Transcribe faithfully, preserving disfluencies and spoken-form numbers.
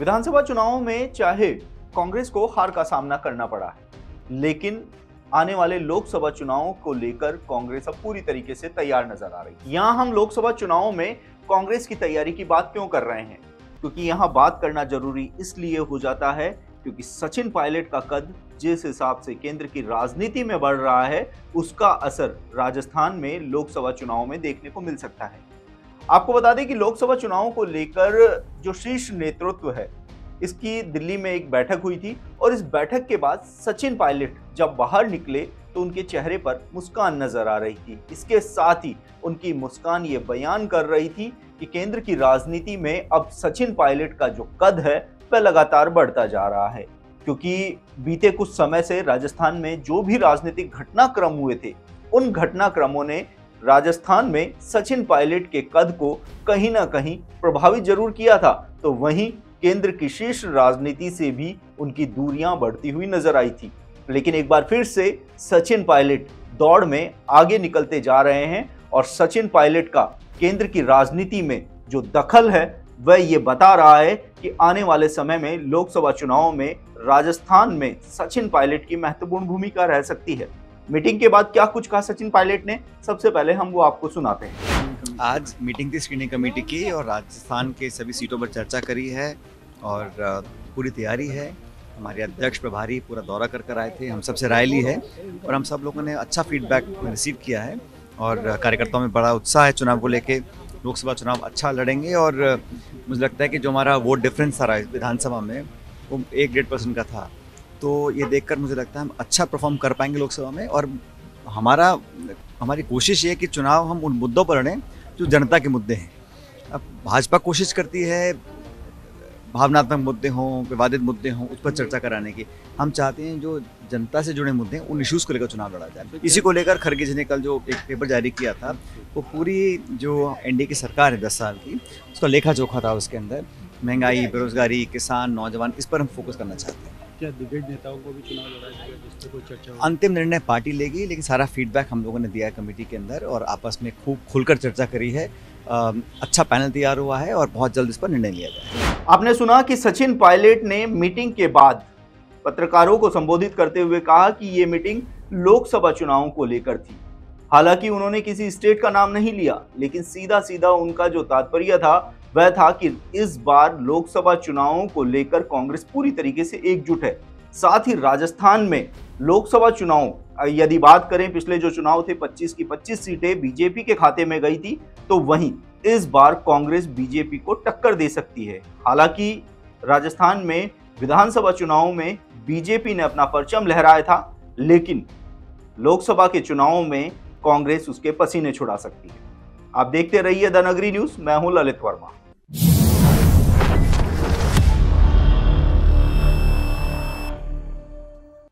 विधानसभा चुनावों में चाहे कांग्रेस को हार का सामना करना पड़ा है, लेकिन आने वाले लोकसभा चुनावों को लेकर कांग्रेस अब पूरी तरीके से तैयार नजर आ रही है। यहां हम लोकसभा चुनावों में कांग्रेस की तैयारी की बात क्यों कर रहे हैं, क्योंकि यहां बात करना जरूरी इसलिए हो जाता है क्योंकि सचिन पायलट का कद जिस हिसाब से केंद्र की राजनीति में बढ़ रहा है, उसका असर राजस्थान में लोकसभा चुनावों में देखने को मिल सकता है। आपको बता दें कि लोकसभा चुनावों को लेकर जो शीर्ष नेतृत्व है, इसकी दिल्ली में एक बैठक हुई थी और इस बैठक के बाद सचिन पायलट जब बाहर निकले तो उनके चेहरे पर मुस्कान नजर आ रही थी। इसके साथ ही उनकी मुस्कान ये बयान कर रही थी कि केंद्र की राजनीति में अब सचिन पायलट का जो कद है वह लगातार बढ़ता जा रहा है, क्योंकि बीते कुछ समय से राजस्थान में जो भी राजनीतिक घटनाक्रम हुए थे, उन घटनाक्रमों ने राजस्थान में सचिन पायलट के कद को कहीं ना कहीं प्रभावित जरूर किया था, तो वहीं केंद्र की शीर्ष राजनीति से भी उनकी दूरियां बढ़ती हुई नजर आई थी। लेकिन एक बार फिर से सचिन पायलट दौड़ में आगे निकलते जा रहे हैं और सचिन पायलट का केंद्र की राजनीति में जो दखल है वह ये बता रहा है कि आने वाले समय में लोकसभा चुनावों में राजस्थान में सचिन पायलट की महत्वपूर्ण भूमिका रह सकती है। मीटिंग के बाद क्या कुछ कहा सचिन पायलट ने, सबसे पहले हम वो आपको सुनाते हैं। आज मीटिंग थी स्क्रीनिंग कमेटी की और राजस्थान के सभी सीटों पर चर्चा करी है और पूरी तैयारी है। हमारे अध्यक्ष प्रभारी पूरा दौरा कर कर आए थे, हम सबसे राय ली है और हम सब लोगों ने अच्छा फीडबैक रिसीव किया है और कार्यकर्ताओं में बड़ा उत्साह है। चुनाव को लेके लोकसभा चुनाव अच्छा लड़ेंगे और मुझे लगता है कि जो हमारा वोट डिफरेंस था विधानसभा में वो एक डेढ़ परसेंट का था, तो ये देखकर मुझे लगता है हम अच्छा परफॉर्म कर पाएंगे लोकसभा में। और हमारा हमारी कोशिश ये है कि चुनाव हम उन मुद्दों पर लड़ें जो जनता के मुद्दे हैं। अब भाजपा कोशिश करती है भावनात्मक मुद्दे हों, विवादित मुद्दे हों, उस पर चर्चा कराने की। हम चाहते हैं जो जनता से जुड़े मुद्दे हैं उन इश्यूज़ को लेकर चुनाव लड़ा जाए। इसी को लेकर खरगे जी ने कल जो एक पेपर जारी किया था, वो पूरी जो एनडीए की सरकार है दस साल की, उसका लेखा जोखा था। उसके अंदर महंगाई, बेरोजगारी, किसान, नौजवान, इस पर हम फोकस करना चाहते हैं। क्या दिग्गज नेताओं को भी चुनाव लड़ा जाएगा, जिस पर कोई चर्चा हो? अंतिम निर्णय पार्टी लेगी, लेकिन सारा फीडबैक हम लोगों ने दिया है कमेटी के अंदर और आपस में खूब खुलकर चर्चा करी है। अच्छा पैनल तैयार हुआ है और बहुत जल्द इस पर निर्णय लिया जाएगा। आपने सुना कि सचिन पायलट ने मीटिंग के बाद पत्रकारों को संबोधित करते हुए कहा कि ये मीटिंग लोकसभा चुनावों को लेकर थी। हालांकि उन्होंने किसी स्टेट का नाम नहीं लिया, लेकिन सीधा सीधा उनका जो तात्पर्य था वह था कि इस बार लोकसभा चुनावों को लेकर कांग्रेस पूरी तरीके से एकजुट है। साथ ही राजस्थान में लोकसभा चुनाव यदि बात करें, पिछले जो चुनाव थे पच्चीस की पच्चीस सीटें बीजेपी के खाते में गई थी, तो वहीं इस बार कांग्रेस बीजेपी को टक्कर दे सकती है। हालांकि राजस्थान में विधानसभा चुनावों में बीजेपी ने अपना परचम लहराया था, लेकिन लोकसभा के चुनावों में कांग्रेस उसके पसीने छुड़ा सकती है। आप देखते रहिए द नगरी न्यूज, मैं हूं ललित वर्मा।